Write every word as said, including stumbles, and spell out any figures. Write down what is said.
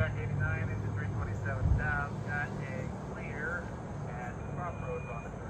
Amtrak eighty-nine into three twenty-seven south, got a clear at Crossroads on the